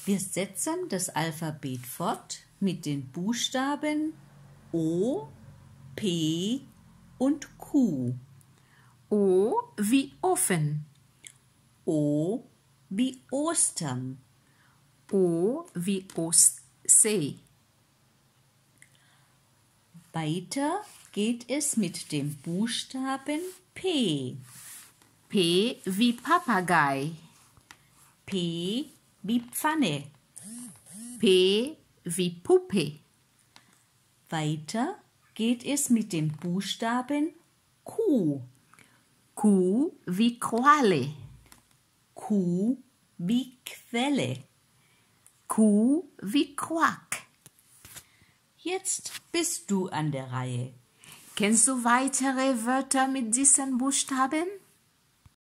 Wir setzen das Alphabet fort mit den Buchstaben O, P und Q. O wie Ofen. O wie Ostern. O wie Ostsee. Weiter geht es mit dem Buchstaben P. P wie Papagei. P wie Pfanne. P wie Puppe. Weiter geht es mit dem Buchstaben Q. Q wie Koale. Q wie Quelle. Q wie Quack. Jetzt bist du an der Reihe. Kennst du weitere Wörter mit diesen Buchstaben?